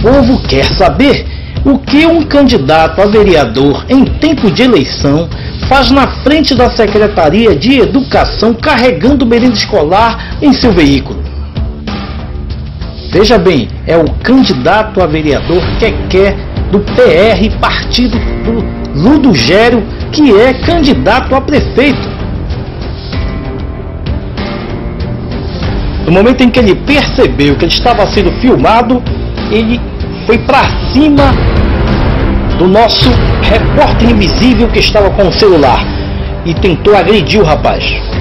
povo quer saber o que um candidato a vereador em tempo de eleição faz na frente da Secretaria de Educação carregando merenda escolar em seu veículo. Veja bem, é o candidato a vereador Keké do PR, partido do Ludogério, que é candidato a prefeito. No momento em que ele percebeu que ele estava sendo filmado, ele foi para cima do nosso repórter invisível que estava com o celular e tentou agredir o rapaz.